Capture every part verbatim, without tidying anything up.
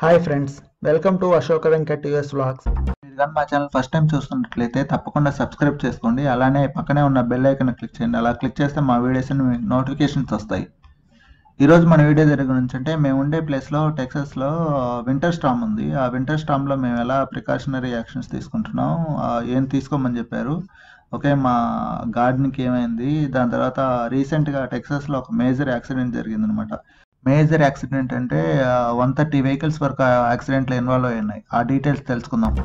Hi friends, welcome to Ashoka Venkat US vlogs. మీరు కానీ మా ఛానల్ ఫస్ట్ టైం చూస్తున్నట్లయితే తప్పకుండా సబ్స్క్రైబ్ చేసుకోండి. అలానే పక్కనే ఉన్న బెల్ ఐకాన్ క్లిక్ చేయండి. అలా క్లిక్ చేస్తే మా వీడియోస్ నోటిఫికేషన్స్ వస్తాయి. ఈరోజు మన వీడియో దగ్గర గురించి అంటే మేము ఉండే ప్లేస్లో టెక్సాస్లో వింటర్ స్టార్మ్ ఉంది. ఆ వింటర్ స్టార్మ్లో మేము ఎలా ప్రికాషనరీ యాక్షన్స్ తీసుకుంటున్నాం, ఏం తీసుకోమని చెప్పారు, ఓకే, మా గార్డెన్కి ఏమైంది, దాని తర్వాత రీసెంట్గా టెక్సాస్లో ఒక మేజర్ యాక్సిడెంట్ జరిగిందనమాట. మేజర్ యాక్సిడెంట్ అంటే వన్ థర్టీ వెహికల్స్ వరకు యాక్సిడెంట్లో ఇన్వాల్వ్ అయి ఉన్నాయి. ఆ డీటెయిల్స్ తెలుసుకుందాం.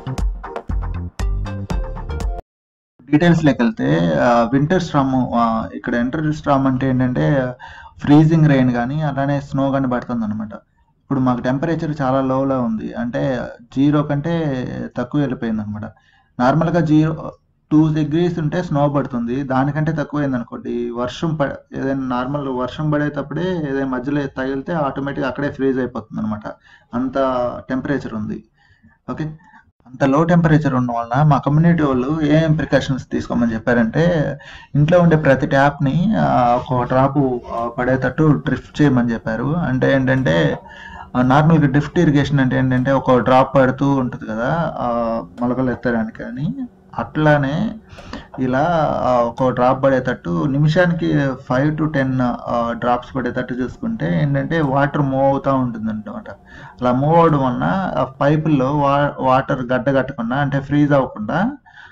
డీటెయిల్స్లోకి వెళ్తే వింటర్ స్టార్మ్, ఇక్కడ వింటర్ స్టార్మ్ అంటే ఏంటంటే ఫ్రీజింగ్ రెయిన్ కానీ అలానే స్నో కానీ పడుతుంది అనమాట. ఇప్పుడు మాకు టెంపరేచర్ చాలా లోలో ఉంది, అంటే జీరో కంటే తక్కువ వెళ్ళిపోయింది అనమాట. నార్మల్గా జీరో టూ డిగ్రీస్ ఉంటే స్నో పడుతుంది, దానికంటే తక్కువైంది అనుకోండి వర్షం ప ఏదైనా నార్మల్ వర్షం పడేటప్పుడే ఏదైనా మధ్యలో తగిలితే ఆటోమేటిక్గా అక్కడే ఫ్రీజ్ అయిపోతుంది అనమాట. అంత టెంపరేచర్ ఉంది. ఓకే, అంత లో టెంపరేచర్ ఉండడం వలన మా కమ్యూనిటీ వాళ్ళు ఏం ప్రికాషన్స్ తీసుకోమని చెప్పారంటే, ఇంట్లో ఉండే ప్రతి ట్యాప్ని ఒక డ్రాపు పడేటట్టు డ్రిఫ్ట్ చేయమని చెప్పారు. అంటే ఏంటంటే నార్మల్గా డ్రిఫ్ట్ ఇరిగేషన్ అంటే ఏంటంటే ఒక డ్రాప్ పడుతూ ఉంటుంది కదా మొలకలు ఎత్తడానికి అని, అట్లానే ఇలా ఒక డ్రాప్ పడేటట్టు నిమిషానికి ఫైవ్ టు టెన్ డ్రాప్స్ పడేటట్టు చూసుకుంటే ఏంటంటే వాటర్ మూవ్ అవుతూ ఉంటుంది అనమాట. అలా మూవ్ అవడం వలన పైపుల్లో వా వాటర్ గడ్డ కట్టకుండా అంటే ఫ్రీజ్ అవ్వకుండా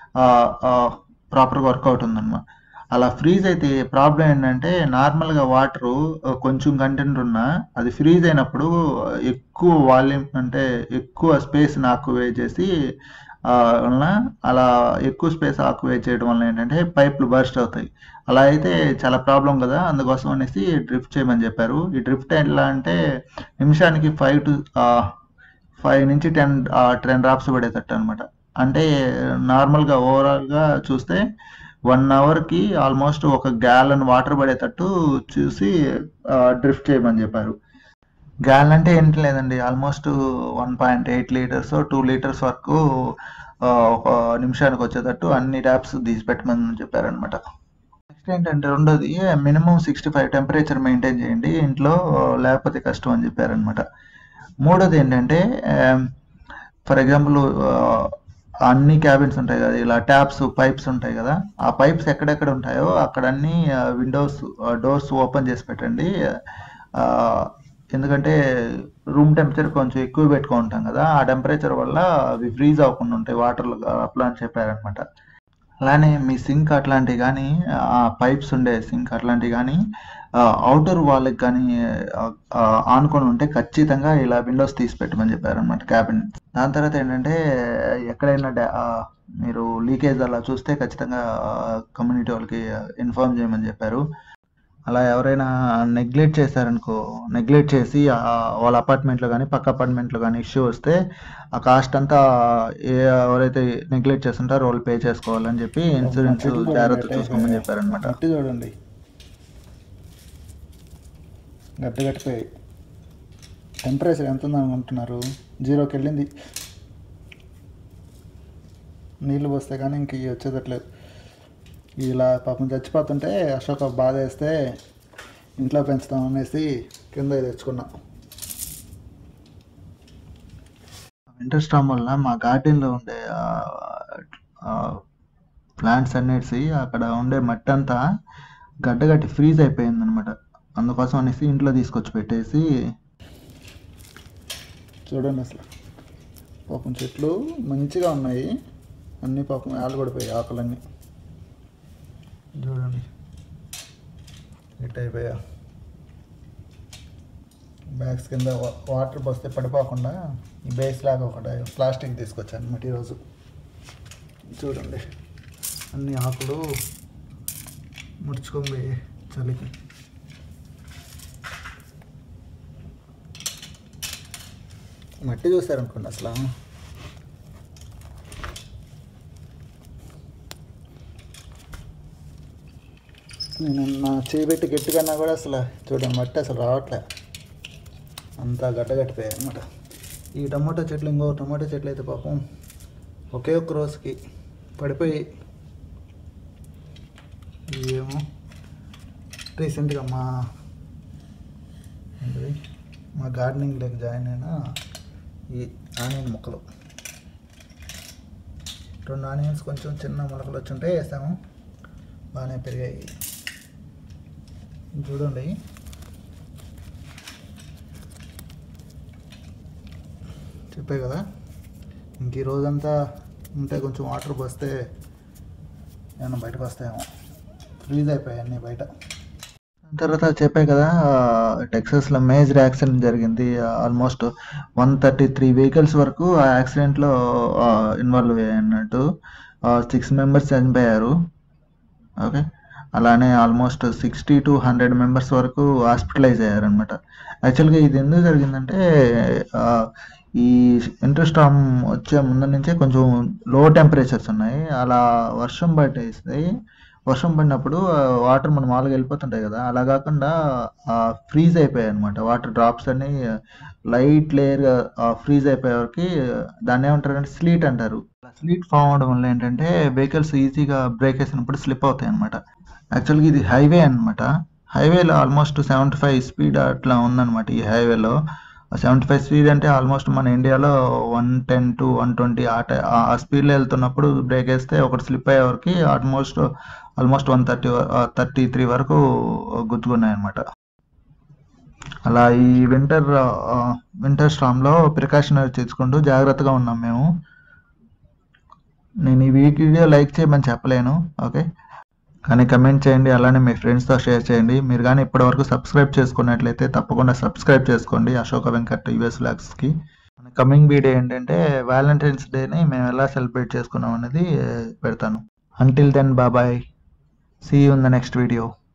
ప్రాపర్గా వర్క్ అవుతుంది అనమాట. అలా ఫ్రీజ్ అయితే ప్రాబ్లం ఏంటంటే నార్మల్గా వాటరు కొంచెం కంటెంట్ ఉన్నా అది ఫ్రీజ్ అయినప్పుడు ఎక్కువ వాల్యూమ్ అంటే ఎక్కువ స్పేస్ని ఆక్యుపై చేసి వలన అలా ఎక్కువ స్పేస్ ఆక్యుపై చేయడం వల్ల ఏంటంటే పైపులు బర్స్ట్ అవుతాయి. అలా అయితే చాలా ప్రాబ్లం కదా, అందుకోసం అనేసి డ్రిఫ్ట్ చేయమని చెప్పారు. ఈ డ్రిఫ్ట్ ఎలా అంటే నిమిషానికి ఫైవ్ టు ఫైవ్ నుంచి టెన్ టెన్ డ్రాప్స్ పడేటట్టు అనమాట. అంటే నార్మల్గా ఓవరాల్గా చూస్తే వన్ అవర్కి ఆల్మోస్ట్ ఒక గ్యాలన్ వాటర్ పడేటట్టు చూసి డ్రిఫ్ట్ చేయమని చెప్పారు. గ్యాలన్ అంటే ఏంటి లేదండి, almost one point eight litres two litres వరకు ఒక నిమిషానికి వచ్చేటట్టు అన్ని ట్యాప్స్ తీసి పెట్టమని చెప్పారనమాట. నెక్స్ట్ ఏంటంటే రెండోది minimum sixty five temperature maintain చేయండి ఇంట్లో, లేకపోతే కష్టం అని చెప్పారనమాట. మూడోది ఏంటంటే ఫర్ ఎగ్జాంపుల్ అన్ని క్యాబిన్స్ ఉంటాయి కదా, ఇలా ట్యాప్స్ పైప్స్ ఉంటాయి కదా, ఆ పైప్స్ ఎక్కడెక్కడ ఉంటాయో అక్కడ అన్ని విండోస్ డోర్స్ ఓపెన్ చేసి పెట్టండి. ఎందుకంటే రూమ్ టెంపరేచర్ కొంచెం ఎక్కువ పెట్టుకుంటాం కదా, ఆ టెంపరేచర్ వల్ల అవి ఫ్రీజ్ అవ్వకుండా ఉంటాయి వాటర్లో అట్లా అని చెప్పారనమాట. అలానే మీ సింక్ అట్లాంటివి కానీ పైప్స్ ఉండే సింక్ అట్లాంటివి కానీ అవుటర్ వాళ్ళకి కానీ ఆనుకొని ఉంటే ఖచ్చితంగా ఇలా విండోస్ తీసి పెట్టమని చెప్పారనమాట క్యాబిన్. దాని తర్వాత ఏంటంటే ఎక్కడైనా మీరు లీకేజ్ అలా చూస్తే ఖచ్చితంగా కమ్యూనిటీ వాళ్ళకి ఇన్ఫార్మ్ చేయమని చెప్పారు. అలా ఎవరైనా నెగ్లెక్ట్ చేశారనుకో, నెగ్లెక్ట్ చేసి వాళ్ళ అపార్ట్మెంట్లో కానీ పక్క అపార్ట్మెంట్లో కానీ ఇష్యూ వస్తే ఆ కాస్ట్ అంతా ఎవరైతే నెగ్లెక్ట్ చేస్తుంటారో వాళ్ళు పే చేసుకోవాలని చెప్పి ఇన్సూరెన్స్ జాగ్రత్త చూసుకోమని చెప్పారనమాట. గట్టి చూడండి, గట్టి గట్టిపోయి టెంపరేచర్ ఎంత ఉందని అనుకుంటున్నారు? జీరోకి వెళ్ళింది. నీళ్ళు పోస్తే కానీ ఇంక వచ్చేటట్లేదు. ఇలా పాపం చచ్చిపోతుంటే అశోక బాధ వేస్తే ఇంట్లో పెంచుతాం అనేసి కింద తెచ్చుకున్నాం. వింటర్ స్టార్మ్ వల్ల మా గార్డెన్లో ఉండే ప్లాంట్స్ అన్నిటి అక్కడ ఉండే మట్టి అంతా గడ్డగట్టి ఫ్రీజ్ అయిపోయింది అనమాట. అందుకోసం అనేసి ఇంట్లో తీసుకొచ్చి పెట్టేసి చూడండి, అసలు పాపం చెట్లు మంచిగా ఉన్నాయి, అన్నీ పాపం ఆలుగడిపోయాయి ఆకులన్నీ. చూడండి ఎట్ అయిపోయా. బ్యాగ్స్ కింద వాటర్ పోస్తే పడిపోకుండా ఈ బేస్ లాగా ఒకటి ప్లాస్టిక్ తీసుకొచ్చాను అన్నమాట ఈరోజు. చూడండి అన్ని ఆకులు ముడుచుకొని చలికి. మట్టి చూసారనుకోండి అసలు నేను నా చేపెట్టి గట్టికన్నా కూడా అసలు చూడండి మట్టి అసలు రావట్లే, అంతా గడ్డగట్టిపోయాయి అన్నమాట. ఈ టమాటో చెట్లు ఇంకో టమాటో చెట్లు అయితే పాపం ఒకే ఒక్క రోజుకి పడిపోయి. ఏమో రీసెంట్గా మా మా గార్డెనింగ్లోకి జాయిన్ అయిన ఈ ఆనియన్ ముక్కలు, రెండు ఆనియన్స్ కొంచెం చిన్న మొలకలు వచ్చి ఉంటే వేస్తాము, బాగానే పెరిగాయి. చూడండి చెప్పే కదా, ఇంక ఈ రోజంతా ఉంటే కొంచెం వాటర్ పోస్తే ఏమన్నా బయటకు వస్తాయేమో, ఫ్రీజ్ అయిపోయాయి అన్నీ బయట. తర్వాత చెప్పాయి కదా, టెక్సాస్లో మేజర్ యాక్సిడెంట్ జరిగింది. Almost one thirty three vehicles వరకు ఆ యాక్సిడెంట్లో ఇన్వాల్వ్ అయ్యాయి అన్నట్టు. సిక్స్ మెంబర్స్ చనిపోయారు. ఓకే, అలానే almost sixty two hundred members వరకు హాస్పిటలైజ్ అయ్యారనమాట. యాక్చువల్గా ఇది ఎందుకు జరిగిందంటే, ఈ వింటర్ స్టార్మ్ వచ్చే ముందు నుంచే కొంచెం లో టెంపరేచర్స్ ఉన్నాయి. అలా వర్షం పట్టేస్తాయి. వర్షం పడినప్పుడు వాటర్ మన మామూలుగా వెళ్ళిపోతుంటాయి కదా, అలా కాకుండా ఫ్రీజ్ అయిపోయాయి అనమాట. వాటర్ డ్రాప్స్ అన్ని లైట్ లేయర్గా ఫ్రీజ్ అయిపోయేవరకు దాన్ని ఏమంటారు, స్లీట్ అంటారు. స్లీట్ ఫామ్ అవడం వల్ల ఏంటంటే వెహికల్స్ ఈజీగా బ్రేక్ వేసినప్పుడు స్లిప్ అవుతాయి అనమాట. యాక్చువల్గా ఇది హైవే అనమాట. హైవేలో ఆల్మోస్ట్ సెవెంటీ ఫైవ్ స్పీడ్ అట్లా ఉందన్నమాట. ఈ హైవేలో సెవెంటీ ఫైవ్ స్పీడ్ అంటే ఆల్మోస్ట్ మన ఇండియాలో one ten to one twenty ఆ టై ఆ స్పీడ్లో వెళ్తున్నప్పుడు బ్రేక్ వేస్తే ఒకటి స్లిప్ అయ్యేవరకు almost almost one thirty thirty three వరకు గుర్తుకున్నాయి అనమాట. అలా ఈ వింటర్ వింటర్ స్టార్మ్లో ప్రికాషనరీ తీసుకుంటూ జాగ్రత్తగా ఉన్నాం మేము. నేను ఈ వీడియో లైక్ చేయమని చెప్పలేను, ఓకే, కానీ కమెంట్ చేయండి, అలానే మీ ఫ్రెండ్స్తో షేర్ చేయండి. మీరు కానీ ఇప్పటివరకు సబ్స్క్రైబ్ చేసుకున్నట్లయితే తప్పకుండా సబ్స్క్రైబ్ చేసుకోండి అశోక వెంకట్ యూఎస్ వ్లాగ్స్కి. మన కమింగ్ వీడియో ఏంటంటే వ్యాలంటైన్స్ డేని మేము ఎలా సెలబ్రేట్ చేసుకున్నాం అనేది పెడతాను. అంటిల్ దెన్ బాబాయ్, see you in the next video.